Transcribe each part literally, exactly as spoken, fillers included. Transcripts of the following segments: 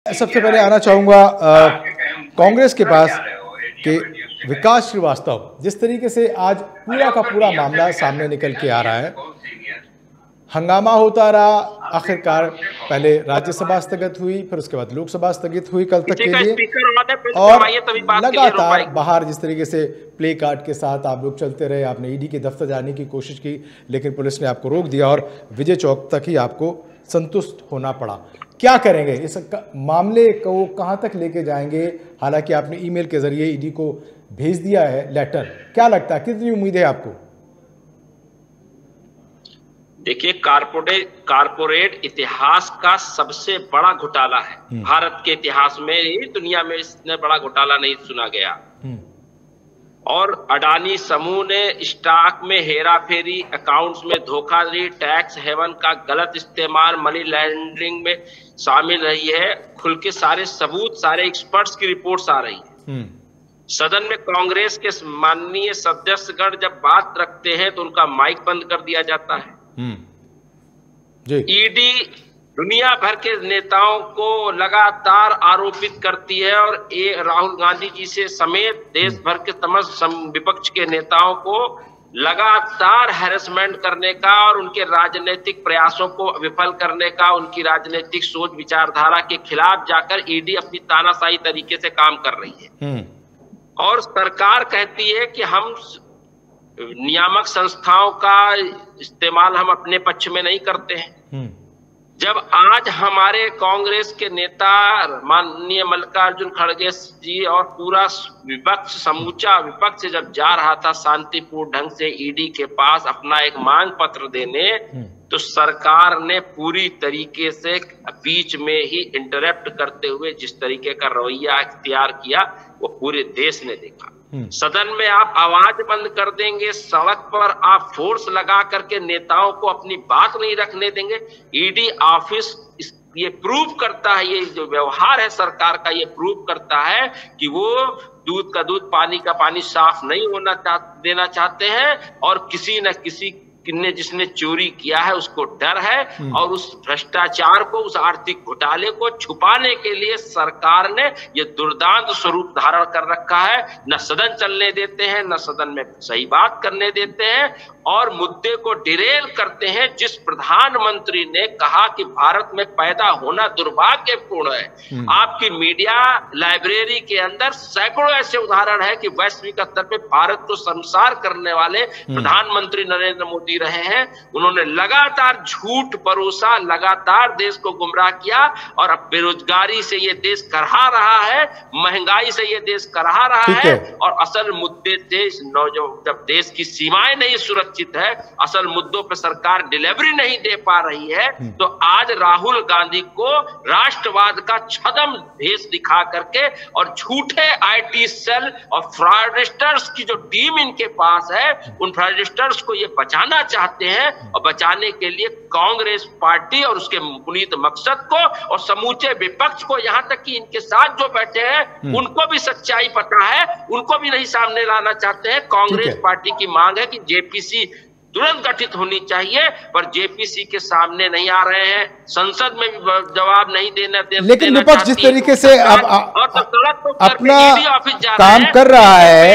सबसे पहले आना चाहूँगा कांग्रेस के पास कि विकास श्रीवास्तव, जिस तरीके से आज पूरा का पूरा मामला सामने निकल के आ रहा है, हंगामा होता रहा, आखिरकार पहले राज्यसभा स्थगित हुई, फिर उसके बाद लोकसभा स्थगित हुई कल तक के लिए, और लगातार बाहर जिस तरीके से प्ले कार्ड के साथ आप लोग चलते रहे, आपने ईडी के दफ्तर जाने की कोशिश की लेकिन पुलिस ने आपको रोक दिया और विजय चौक तक ही आपको संतुष्ट होना पड़ा। क्या करेंगे इस मामले को, कहां तक लेके जाएंगे? हालांकि आपने ईमेल के जरिए ईडी को भेज दिया है लेटर, क्या लगता है, कितनी उम्मीद है आपको? देखिए, कारपोरेट कारपोरेट इतिहास का सबसे बड़ा घोटाला है। भारत के इतिहास में ही दुनिया में इतने बड़ा घोटाला नहीं सुना गया। और अडानी समूह ने स्टॉक में हेरा फेरी, अकाउंट्स में धोखाधड़ी, टैक्स हेवन का गलत इस्तेमाल, मनी लॉन्ड्रिंग में शामिल रही है। खुल के सारे सबूत, सारे एक्सपर्ट्स की रिपोर्ट्स आ रही है। सदन में कांग्रेस के माननीय सदस्यगण जब बात रखते हैं तो उनका माइक बंद कर दिया जाता है। ईडी दुनिया भर के नेताओं को लगातार आरोपित करती है और ए राहुल गांधी जी से समेत देश भर के तमाम विपक्ष के नेताओं को लगातार हैरेसमेंट करने का और उनके राजनीतिक प्रयासों को विफल करने का, उनकी राजनीतिक सोच विचारधारा के खिलाफ जाकर ईडी अपनी तानाशाही तरीके से काम कर रही है। और सरकार कहती है कि हम नियामक संस्थाओं का इस्तेमाल हम अपने पक्ष में नहीं करते हैं। जब आज हमारे कांग्रेस के नेता माननीय मल्लिकार्जुन खड़गे जी और पूरा विपक्ष, समूचा विपक्ष जब जा रहा था शांतिपूर्ण ढंग से ईडी के पास अपना एक मांग पत्र देने, तो सरकार ने पूरी तरीके से बीच में ही इंटरप्ट करते हुए जिस तरीके का रवैया इख्तियार किया वो पूरे देश ने देखा। सदन में आप आवाज बंद कर देंगे, सड़क पर आप फोर्स लगा करके नेताओं को अपनी बात नहीं रखने देंगे। ईडी ऑफिस ये प्रूव करता है, ये जो व्यवहार है सरकार का ये प्रूव करता है कि वो दूध का दूध, पानी का पानी साफ नहीं होना चाह, देना चाहते हैं। और किसी न किसी ने जिसने चोरी किया है उसको डर है और उस भ्रष्टाचार को, उस आर्थिक घोटाले को छुपाने के लिए सरकार ने ये दुर्दांत स्वरूप धारण कर रखा है। न सदन चलने देते हैं, न सदन में सही बात करने देते हैं और मुद्दे को डिरेल करते हैं। जिस प्रधानमंत्री ने कहा कि भारत में पैदा होना दुर्भाग्यपूर्ण है, आपकी मीडिया लाइब्रेरी के अंदर सैकड़ों ऐसे उदाहरण है कि वैश्विक स्तर पे भारत को संसार करने वाले प्रधानमंत्री नरेंद्र मोदी रहे हैं। उन्होंने लगातार झूठ परोसा, लगातार देश को गुमराह किया और अब बेरोजगारी से ये देश करहा रहा है, महंगाई से ये देश करहा रहा है। और असल मुद्दे थे जब देश की सीमाएं नहीं सुरक्षित है, असल मुद्दों पर सरकार डिलीवरी नहीं दे पा रही है, तो आज राहुल गांधी को राष्ट्रवाद का छद्म भेष दिखा करके और झूठे आईटी सेल और फ्रॉडस्टर्स की जो टीम इनके पास है, उन फ्रॉडस्टर्स को ये बचाना चाहते हैं। और बचाने के लिए कांग्रेस पार्टी और उसके पुनीत मकसद को और समूचे विपक्ष को, यहां तक कि इनके साथ जो बैठे हैं उनको भी सच्चाई पता है, उनको भी नहीं सामने लाना चाहते हैं। कांग्रेस पार्टी की मांग है कि जेपीसी तुरंत गठित होनी चाहिए, पर जेपीसी के सामने नहीं आ रहे हैं, संसद में भी जवाब नहीं देना दे, लेकिन विपक्ष जिस तरीके से अब अपना काम कर रहा है,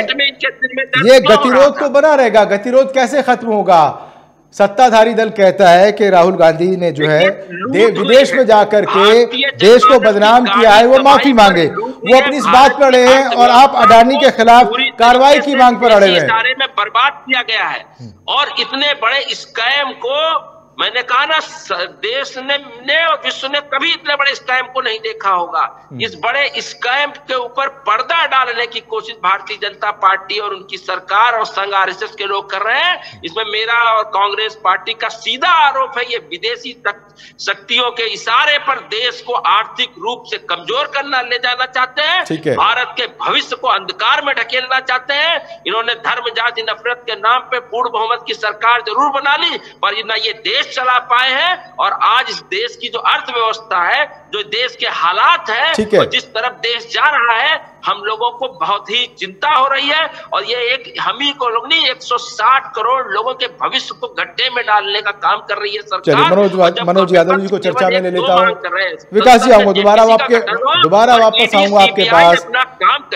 ये गतिरोध तो बना रहेगा। गतिरोध कैसे खत्म होगा? सत्ताधारी दल कहता है कि राहुल गांधी ने जो है विदेश में जाकर के देश को बदनाम किया है, वो माफी मांगे। वो अपनी इस बात पर अड़े हैं और आप अडानी के खिलाफ कार्रवाई की मांग पर अड़े हुए हैं। सारे में बर्बाद किया गया है और इतने बड़े स्कैम को मैंने कहा ना, देश ने, ने और विश्व ने कभी इतने बड़े स्कैम को नहीं देखा होगा। इस बड़े स्कैम के ऊपर पर्दा डालने की कोशिश भारतीय जनता पार्टी और उनकी सरकार और संघ आरएसएस के लोग कर रहे हैं। इसमें मेरा और कांग्रेस पार्टी का सीधा आरोप है, ये विदेशी शक्तियों के इशारे पर देश को आर्थिक रूप से कमजोर करना ले जाना चाहते हैं, भारत के भविष्य को अंधकार में ढकेलना चाहते हैं। इन्होंने धर्म, जाति, नफरत के नाम पे पूर्ण बहुमत की सरकार जरूर बना ली, पर न ये देश देश चला पाए हैं। और आज इस देश की जो अर्थव्यवस्था है, जो देश के हालात है, है। और जिस तरफ देश जा रहा है, हम लोगों को बहुत ही चिंता हो रही है। और ये एक हम ही को लोग नहीं, एक सौ साठ करोड़ लोगों के भविष्य को गड्ढे में डालने का काम कर रही है सरकार। मनोज मनोज यादव जी को चर्चा में ले लेता हूँ। विकास जी आऊंगा दोबारा, आपके दोबारा वापस आऊंगा आपके पास।